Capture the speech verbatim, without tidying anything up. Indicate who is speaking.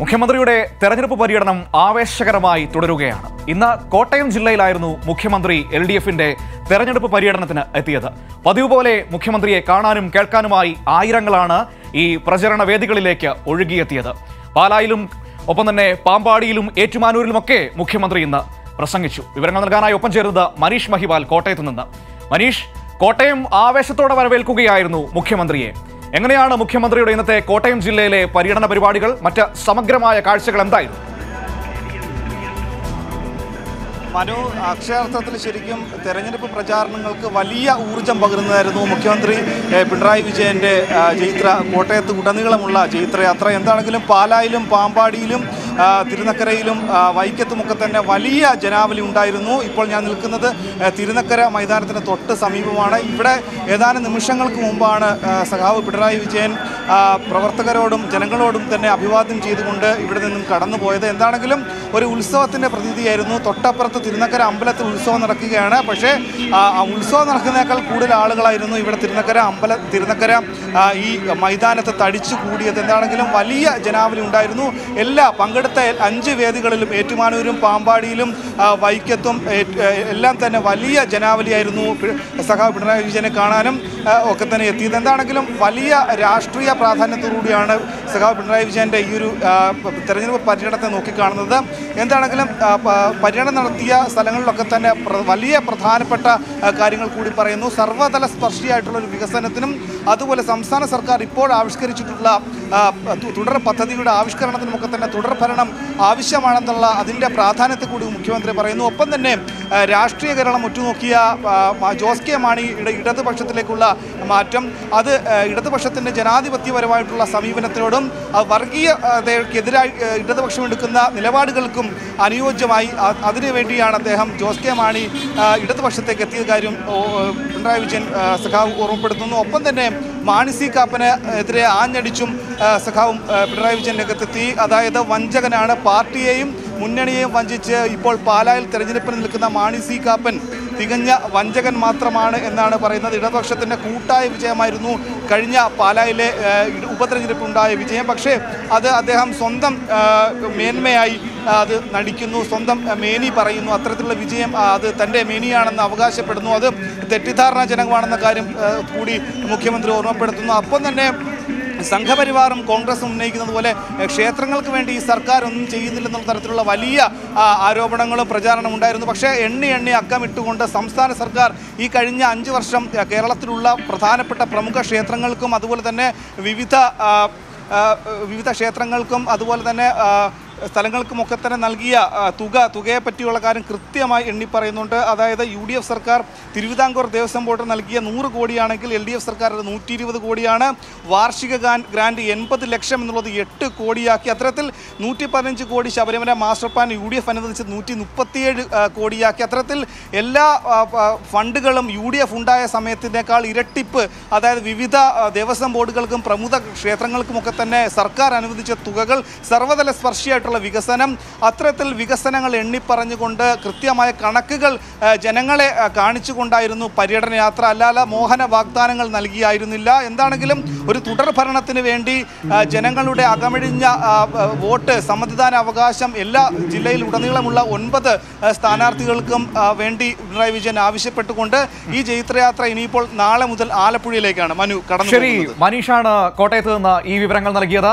Speaker 1: മുഖ്യമന്ത്രിയുടെ തെരഞ്ഞെടുപ്പ് പര്യടനം ആവേശകരമായി തുടരുകയാണ്. ഇന്ന് കോട്ടയം ജില്ലയിലായിരുന്നു മുഖ്യമന്ത്രി എൽ ഡി എഫിന്റെ തെരഞ്ഞെടുപ്പ് പര്യടനത്തിന് എത്തിയത്. പതിവ് പോലെ മുഖ്യമന്ത്രിയെ കാണാനും കേൾക്കാനുമായി ആയിരങ്ങളാണ് ഈ പ്രചരണ വേദികളിലേക്ക് ഒഴുകിയെത്തിയത്. പാലായിലും ഒപ്പം തന്നെ പാമ്പാടിയിലും ഏറ്റുമാനൂരിലുമൊക്കെ മുഖ്യമന്ത്രി ഇന്ന് പ്രസംഗിച്ചു. വിവരങ്ങൾ നൽകാനായി ഒപ്പം ചേരുന്നത് മനീഷ് മഹിവാൽ കോട്ടയത്ത് നിന്ന്. മനീഷ്, കോട്ടയം ആവേശത്തോടെ വരവേൽക്കുകയായിരുന്നു മുഖ്യമന്ത്രിയെ. എങ്ങനെയാണ് മുഖ്യമന്ത്രിയുടെ ഇന്നത്തെ കോട്ടയം ജില്ലയിലെ പര്യടന പരിപാടികൾ? മറ്റ് സമഗ്രമായ കാഴ്ചകൾ എന്തായിരുന്നു?
Speaker 2: മനു, അക്ഷരാർത്ഥത്തിൽ ശരിക്കും തെരഞ്ഞെടുപ്പ് പ്രചാരണങ്ങൾക്ക് വലിയ ഊർജം പകരുന്നതായിരുന്നു മുഖ്യമന്ത്രി പിണറായി വിജയൻ്റെ ജൈത്ര കോട്ടയത്ത് ഉടനീളമുള്ള ജൈത്രയാത്ര. എന്താണെങ്കിലും പാലായിലും പാമ്പാടിയിലും തിരുനക്കരയിലും വൈക്കത്തുമൊക്കെ തന്നെ വലിയ ജനാവലി ഉണ്ടായിരുന്നു. ഇപ്പോൾ ഞാൻ നിൽക്കുന്നത് തിരുനക്കര മൈതാനത്തിന് തൊട്ട് സമീപമാണ്. ഇവിടെ ഏതാനും നിമിഷങ്ങൾക്ക് മുമ്പാണ് സഖാവ് പിണറായി വിജയൻ പ്രവർത്തകരോടും ജനങ്ങളോടും തന്നെ അഭിവാദ്യം ചെയ്തുകൊണ്ട് ഇവിടെ നിന്നും കടന്നുപോയത്. എന്താണെങ്കിലും ഒരു ഉത്സവത്തിൻ്റെ പ്രതീതിയായിരുന്നു. തൊട്ടപ്പുറത്ത് തിരുനക്കര അമ്പലത്തിൽ ഉത്സവം നടക്കുകയാണ്. പക്ഷേ ഉത്സവം നടക്കുന്നതിനേക്കാൾ കൂടുതൽ ആളുകളായിരുന്നു ഇവിടെ തിരുനക്കര അമ്പല തിരുനക്കര ഈ മൈതാനത്ത് തടിച്ചു കൂടിയത്. എന്താണെങ്കിലും വലിയ ജനാവലി ഉണ്ടായിരുന്നു. എല്ലാ പങ്കെടുത്ത അഞ്ച് വേദികളിലും ഏറ്റുമാനൂരും പാമ്പാടിയിലും വൈക്കത്തും എല്ലാം തന്നെ വലിയ ജനാവലിയായിരുന്നു സഖാവ് പിണറായി വിജയനെ കാണാനും ഒക്കെ തന്നെ എത്തിയത്. എന്താണെങ്കിലും വലിയ രാഷ്ട്രീയ പ്രാധാന്യത്തോടുകൂടിയാണ് സഖാവ് പിണറായി വിജയൻ്റെ ഈ ഒരു തെരഞ്ഞെടുപ്പ് പര്യടനത്തെ നോക്കിക്കാണുന്നത്. എന്താണെങ്കിലും പര്യടനം നടത്തിയ സ്ഥലങ്ങളിലൊക്കെ തന്നെ വലിയ പ്രധാനപ്പെട്ട കാര്യങ്ങൾ കൂടി പറയുന്നു. സർവ്വതല സ്പർശിയായിട്ടുള്ള ഒരു വികസനത്തിനും അതുപോലെ സംസ്ഥാന സർക്കാർ ഇപ്പോൾ ആവിഷ്കരിച്ചിട്ടുള്ള തുടർ പദ്ധതിയുടെ ആവിഷ്കരണത്തിനുമൊക്കെ തന്നെ തുടർ ഭരണം ആവശ്യമാണെന്നുള്ള അതിൻ്റെ പ്രാധാന്യത്തെ കൂടി മുഖ്യമന്ത്രി പറയുന്നു. ഒപ്പം തന്നെ രാഷ്ട്രീയ കേരളം ഉറ്റുനോക്കിയ ജോസ് കെ മാണിയുടെ ഇടതുപക്ഷത്തിലേക്കുള്ള മാറ്റം, അത് ഇടതുപക്ഷത്തിൻ്റെ ജനാധിപത്യപരമായിട്ടുള്ള സമീപനത്തിനോടും വർഗീയതയ്ക്കെതിരായി ഇടതുപക്ഷം എടുക്കുന്ന നിലപാടുകൾക്കും അനുയോജ്യമായി അതിനുവേണ്ടിയാണ് അദ്ദേഹം ജോസ് കെ മാണി ഇടതുപക്ഷത്തേക്ക് എത്തിയ കാര്യം പിണറായി വിജയൻ സഖാവ് ഓർമ്മപ്പെടുത്തുന്നു. ഒപ്പം തന്നെ മാണി സി കാപ്പന് എതിരെ ആഞ്ഞടിച്ചും സഖാവും പിണറായി വിജയൻ രംഗത്തെത്തി. അതായത് വഞ്ചകനാണ്, പാർട്ടിയെയും മുന്നണിയെയും വഞ്ചിച്ച് ഇപ്പോൾ പാലായിൽ തെരഞ്ഞെടുപ്പിൽ നിൽക്കുന്ന മാണി സി കാപ്പൻ തികഞ്ഞ വഞ്ചകൻ മാത്രമാണ് എന്നാണ് പറയുന്നത്. ഇടതുപക്ഷത്തിൻ്റെ കൂട്ടായ വിജയമായിരുന്നു കഴിഞ്ഞ പാലായിലെ ഉപതെരഞ്ഞെടുപ്പുണ്ടായ വിജയം. പക്ഷേ അത് അദ്ദേഹം സ്വന്തം മേന്മയായി അത് നടിക്കുന്നു, സ്വന്തം മേനി പറയുന്നു. അത്തരത്തിലുള്ള വിജയം അത് തൻ്റെ മേനിയാണെന്ന് അവകാശപ്പെടുന്നു. അത് തെറ്റിദ്ധാരണാജനകമാണെന്ന കാര്യം കൂടി മുഖ്യമന്ത്രി ഓർമ്മപ്പെടുത്തുന്നു. അപ്പം തന്നെ സംഘപരിവാറും കോൺഗ്രസും ഉന്നയിക്കുന്നത് പോലെ ക്ഷേത്രങ്ങൾക്ക് വേണ്ടി ഈ സർക്കാർ ഒന്നും ചെയ്യുന്നില്ലെന്നുള്ള തരത്തിലുള്ള വലിയ ആരോപണങ്ങളും പ്രചാരണം ഉണ്ടായിരുന്നു. പക്ഷേ എണ്ണി എണ്ണി അക്കമിട്ടുകൊണ്ട് സംസ്ഥാന സർക്കാർ ഈ കഴിഞ്ഞ അഞ്ച് വർഷം കേരളത്തിലുള്ള പ്രധാനപ്പെട്ട പ്രമുഖ ക്ഷേത്രങ്ങൾക്കും അതുപോലെ തന്നെ വിവിധ വിവിധ ക്ഷേത്രങ്ങൾക്കും അതുപോലെ തന്നെ സ്ഥലങ്ങൾക്കുമൊക്കെ തന്നെ നൽകിയ തുക തുകയെ പറ്റിയുള്ള കാര്യം കൃത്യമായി എണ്ണി പറയുന്നുണ്ട്. അതായത് യു ഡി എഫ് സർക്കാർ തിരുവിതാംകൂർ ദേവസ്വം ബോർഡ് നൽകിയ നൂറ് കോടിയാണെങ്കിൽ എൽ ഡി എഫ് സർക്കാർ അത് നൂറ്റി ഇരുപത് കോടിയാണ്. വാർഷിക ഗ്രാൻഡ് എൺപത് ലക്ഷം എന്നുള്ളത് എട്ട് കോടിയാക്കി. അത്തരത്തിൽ നൂറ്റി പതിനഞ്ച് crore Sabarimala master plan U D F അനുവദിച്ച് നൂറ്റി മുപ്പത്തിയേഴ് കോടിയാക്കി. അത്തരത്തിൽ എല്ലാ ഫണ്ടുകളും യു ഡി എഫ് ഉണ്ടായ സമയത്തിനേക്കാൾ ഇരട്ടിപ്പ്, അതായത് വിവിധ ദേവസ്വം ബോർഡുകൾക്കും പ്രമുഖ ക്ഷേത്രങ്ങൾക്കുമൊക്കെ തന്നെ സർക്കാർ അനുവദിച്ച തുകകൾ, സർവ്വതല സ്പർശിയായിട്ടുള്ള വികസനം, അത്തരത്തിൽ വികസനങ്ങൾ എണ്ണിപ്പറഞ്ഞുകൊണ്ട് കൃത്യമായ കണക്കുകൾ ജനങ്ങളെ കാണിച്ചുകൊണ്ടായിരുന്നു പര്യടന യാത്ര. അല്ലാതെ മോഹന വാഗ്ദാനങ്ങൾ നൽകിയായിരുന്നില്ല. എന്താണെങ്കിലും ഒരു തുടർ ഭരണത്തിന് വേണ്ടി ജനങ്ങളുടെ അകമഴിഞ്ഞ വോട്ട്, സമ്മതിദാന അവകാശം എല്ലാ ജില്ലയിൽ ഉടനീളമുള്ള ഒൻപത് സ്ഥാനാർത്ഥികൾക്കും വേണ്ടി പിണറായി വിജയൻ ആവശ്യപ്പെട്ടുകൊണ്ട് ഈ ജൈത്രയാത്ര ഇനിയിപ്പോൾ നാളെ മുതൽ ആലപ്പുഴയിലേക്കാണ് മനു കടന്നു.
Speaker 1: ശരി, മനീഷാണ് കോട്ടയത്ത് നിന്ന് ഈ വിവരങ്ങൾ നൽകിയത്.